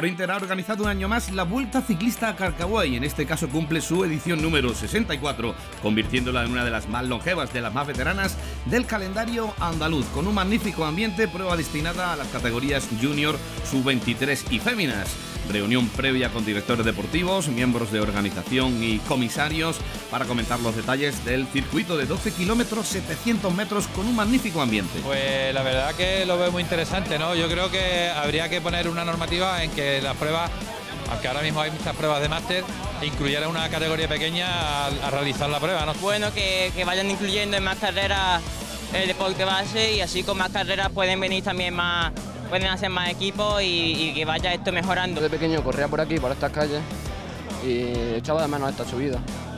Sprinter ha organizado un año más la Vuelta Ciclista a Carcaway. En este caso cumple su edición número 64, convirtiéndola en una de las más longevas, de las más veteranas del calendario andaluz, con un magnífico ambiente, prueba destinada a las categorías Junior, Sub-23 y Féminas. Reunión previa con directores deportivos, miembros de organización y comisarios para comentar los detalles del circuito de 12 kilómetros, 700 metros con un magnífico ambiente. Pues la verdad que lo veo muy interesante, ¿no? Yo creo que habría que poner una normativa en que las pruebas, aunque ahora mismo hay muchas pruebas de máster, incluyera una categoría pequeña a realizar la prueba, ¿no? Bueno, que vayan incluyendo en más carreras el deporte base, y así con más carreras pueden venir también más, pueden hacer más equipos y que vaya esto mejorando. De pequeño corría por aquí, por estas calles, y echaba de menos esta subida.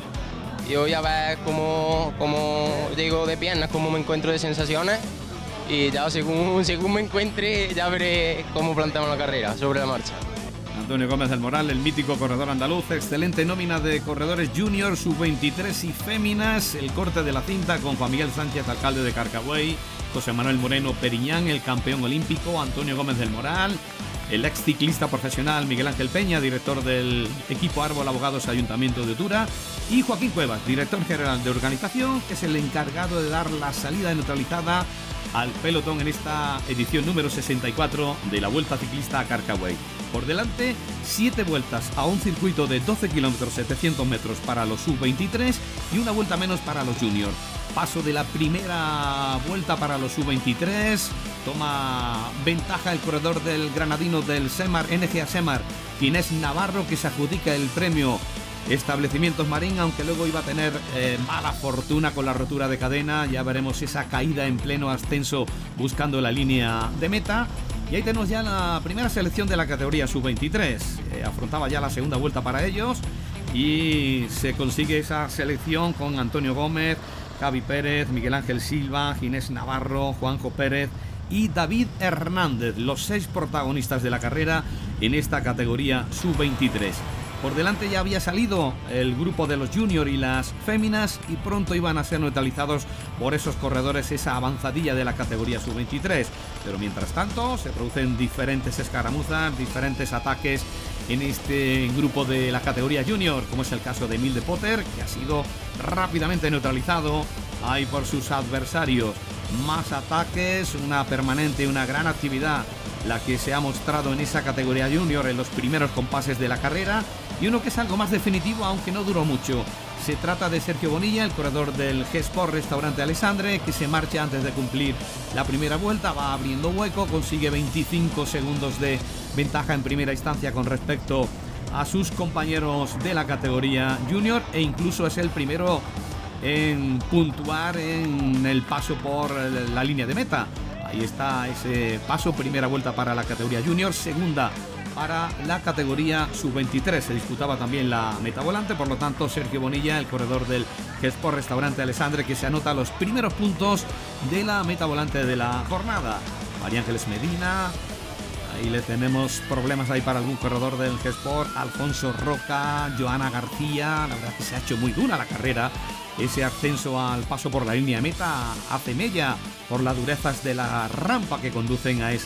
Y voy a ver cómo llego de piernas, cómo me encuentro de sensaciones, y ya según me encuentre ya veré cómo planteamos la carrera sobre la marcha. Antonio Gómez del Moral, el mítico corredor andaluz, excelente nómina de corredores junior, sub-23 y féminas. El corte de la cinta con Juan Miguel Sánchez, alcalde de Carcaway, José Manuel Moreno Periñán, el campeón olímpico, Antonio Gómez del Moral, el ex ciclista profesional Miguel Ángel Peña, director del equipo Árbol Abogados Ayuntamiento de Otura, y Joaquín Cuevas, director general de organización, que es el encargado de dar la salida neutralizada al pelotón en esta edición número 64 de la Vuelta Ciclista a Carcaway. Por delante, 7 vueltas a un circuito de 12 kilómetros 700 metros para los sub-23 y una vuelta menos para los junior. Paso de la primera vuelta para los sub-23, toma ventaja el corredor del granadino del Semar, NGA Semar, Ginés Navarro, que se adjudica el premio Establecimientos Marín, aunque luego iba a tener mala fortuna con la rotura de cadena. Ya veremos esa caída en pleno ascenso buscando la línea de meta. Y ahí tenemos ya la primera selección de la categoría sub-23. Afrontaba ya la segunda vuelta para ellos y se consigue esa selección con Antonio Gómez, Javi Pérez, Miguel Ángel Silva, Ginés Navarro, Juanjo Pérez y David Hernández, los 6 protagonistas de la carrera en esta categoría sub-23. Por delante ya había salido el grupo de los junior y las féminas, y pronto iban a ser neutralizados por esos corredores, esa avanzadilla de la categoría sub-23. Pero mientras tanto se producen diferentes escaramuzas, diferentes ataques en este grupo de la categoría junior, como es el caso de Emil de Potter, que ha sido rápidamente neutralizado ahí por sus adversarios. Más ataques, una permanente, una gran actividad la que se ha mostrado en esa categoría junior en los primeros compases de la carrera, y uno que es algo más definitivo, aunque no duró mucho. Se trata de Sergio Bonilla, el corredor del G-Sport Restaurante Alessandre, que se marcha antes de cumplir la primera vuelta, va abriendo hueco, consigue 25 segundos de ventaja en primera instancia con respecto a sus compañeros de la categoría junior, e incluso es el primero en puntuar en el paso por la línea de meta. Ahí está ese paso, primera vuelta para la categoría junior, segunda para la categoría sub-23. Se disputaba también la meta volante, por lo tanto Sergio Bonilla, el corredor del G-Sport Restaurante Alessandre, que se anota los primeros puntos de la meta volante de la jornada. María Ángeles Medina, ahí le tenemos problemas ahí para algún corredor del G-Sport, Alfonso Roca, Joana García. La verdad es que se ha hecho muy dura la carrera. Ese ascenso al paso por la línea de meta hace mella por las durezas de la rampa que conducen a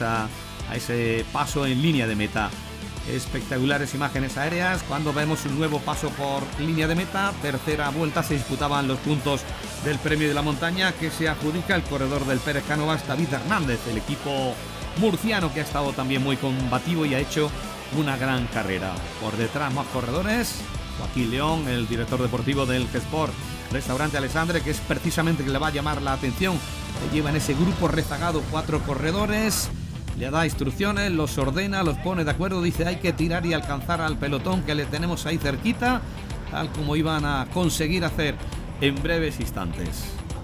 ese paso en línea de meta. Espectaculares imágenes aéreas cuando vemos un nuevo paso por línea de meta. Tercera vuelta, se disputaban los puntos del premio de la montaña, que se adjudica el corredor del Pérez Cánovas, David Hernández, el equipo murciano, que ha estado también muy combativo y ha hecho una gran carrera. Por detrás más corredores, Joaquín León, el director deportivo del G-Sport Restaurante Alessandre, que es precisamente que le va a llamar la atención. Le lleva en ese grupo rezagado 4 corredores, le da instrucciones, los ordena, los pone de acuerdo, dice hay que tirar y alcanzar al pelotón que le tenemos ahí cerquita, tal como iban a conseguir hacer en breves instantes.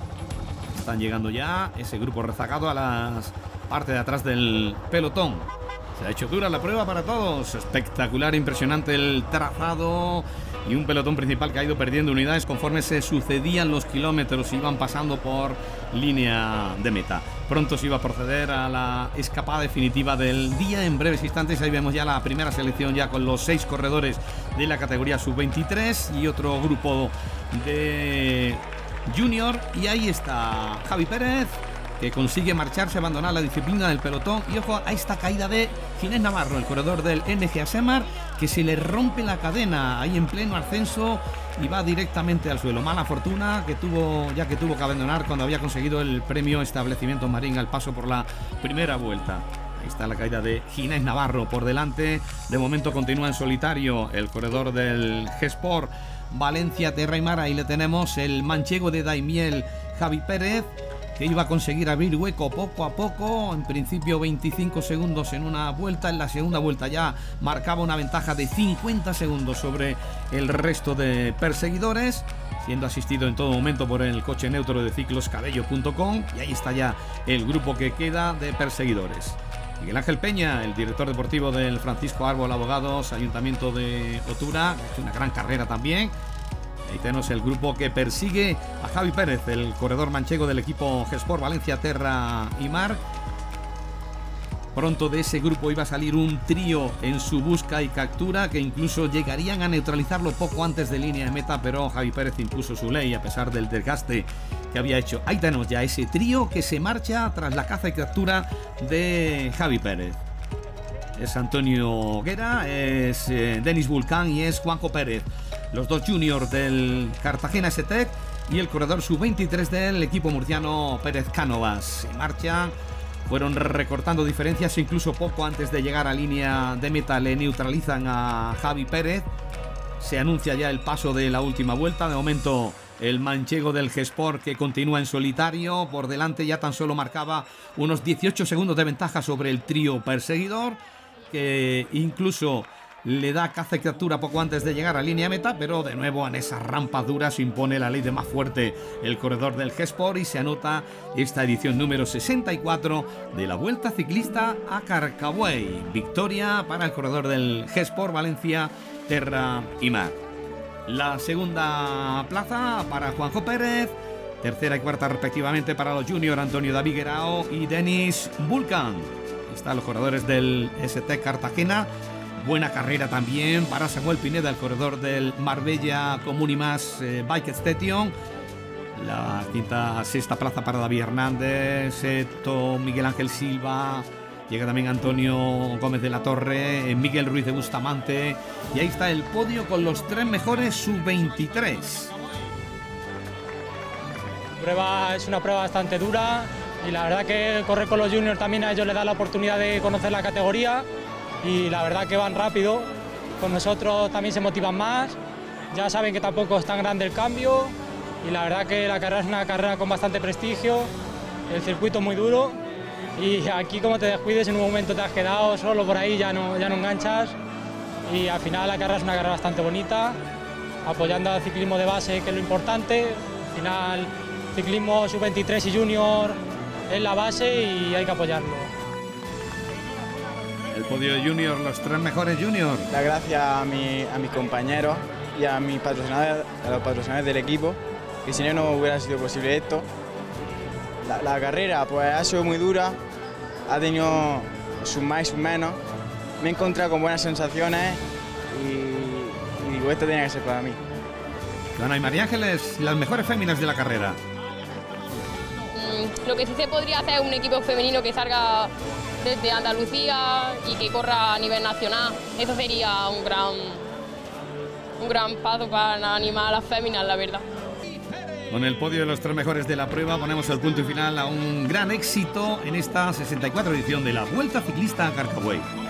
Están llegando ya ese grupo rezagado a la parte de atrás del pelotón. Se ha hecho dura la prueba para todos, espectacular, impresionante el trazado, y un pelotón principal que ha ido perdiendo unidades conforme se sucedían los kilómetros, iban pasando por línea de meta. Pronto se iba a proceder a la escapada definitiva del día en breves instantes. Ahí vemos ya la primera selección, ya con los 6 corredores de la categoría sub-23 y otro grupo de junior. Y ahí está Javi Pérez, que consigue marcharse, abandonar la disciplina del pelotón. Y ojo a esta caída de Ginés Navarro, el corredor del NGA Semar, que se le rompe la cadena ahí en pleno ascenso y va directamente al suelo. Mala fortuna que tuvo que abandonar cuando había conseguido el premio Establecimiento Marín al paso por la primera vuelta. Ahí está la caída de Ginés Navarro por delante. De momento continúa en solitario el corredor del G-Sport Valencia Terra y Mar. Ahí le tenemos el manchego de Daimiel, Javi Pérez, que iba a conseguir abrir hueco poco a poco. En principio 25 segundos en una vuelta. En la segunda vuelta ya marcaba una ventaja de 50 segundos sobre el resto de perseguidores, siendo asistido en todo momento por el coche neutro de cicloscabello.com. Y ahí está ya el grupo que queda de perseguidores. Miguel Ángel Peña, el director deportivo del Francisco Árbol Abogados, Ayuntamiento de Otura, ha hecho una gran carrera también. Ahí tenemos el grupo que persigue a Javi Pérez, el corredor manchego del equipo G-Sport Valencia Terra y Mar. Pronto de ese grupo iba a salir un trío en su busca y captura, que incluso llegarían a neutralizarlo poco antes de línea de meta, pero Javi Pérez impuso su ley a pesar del desgaste que había hecho. Ahí tenemos ya ese trío que se marcha tras la caza y captura de Javi Pérez. Es Antonio Guerra, es Denis Vulcán y es Juanjo Pérez, los dos juniors del Cartagena STEC y el corredor sub-23 del equipo murciano Pérez Cánovas. Se marchan, fueron recortando diferencias, incluso poco antes de llegar a línea de meta le neutralizan a Javi Pérez. Se anuncia ya el paso de la última vuelta. De momento el manchego del G-Sport, que continúa en solitario, por delante ya tan solo marcaba unos 18 segundos de ventaja sobre el trío perseguidor, que incluso le da caza y captura poco antes de llegar a línea meta, pero de nuevo en esas rampas duras impone la ley de más fuerte el corredor del G-Sport y se anota esta edición número 64 de la Vuelta Ciclista a Carcabuey. Victoria para el corredor del G-Sport Valencia Terra y Mar. La segunda plaza para Juanjo Pérez, tercera y cuarta respectivamente para los juniors Antonio David Guerao y Denis Vulcan. Están los corredores del ST Cartagena. Buena carrera también para Samuel Pineda, el corredor del Marbella Comunimas Bike Station. La sexta plaza para David Hernández, Seto, Miguel Ángel Silva. Llega también Antonio Gómez de la Torre, Miguel Ruiz de Bustamante. Y ahí está el podio con los tres mejores sub-23. Es una prueba bastante dura y la verdad que correr con los juniors también a ellos les da la oportunidad de conocer la categoría y la verdad que van rápido. Con nosotros también se motivan más, ya saben que tampoco es tan grande el cambio y la verdad que la carrera es una carrera con bastante prestigio, el circuito es muy duro y aquí como te descuides en un momento te has quedado solo por ahí, ya no enganchas y al final la carrera es una carrera bastante bonita, apoyando al ciclismo de base, que es lo importante. Al final ciclismo sub-23 y junior es la base y hay que apoyarlo. El podio de junior, los tres mejores juniors. Dar gracias a mis compañeros y a mis patrocinadores, a los patrocinadores del equipo, que si no hubiera sido posible esto. La carrera pues ha sido muy dura, ha tenido sus más y sus menos. Me he encontrado con buenas sensaciones y digo, esto tenía que ser para mí. Ana y María Ángeles, las mejores féminas de la carrera. Lo que sí se podría hacer es un equipo femenino que salga desde Andalucía y que corra a nivel nacional. Eso sería un gran paso para animar a las féminas, la verdad. Con el podio de los tres mejores de la prueba ponemos el punto final a un gran éxito en esta 64 edición de la Vuelta Ciclista a Carcabuey.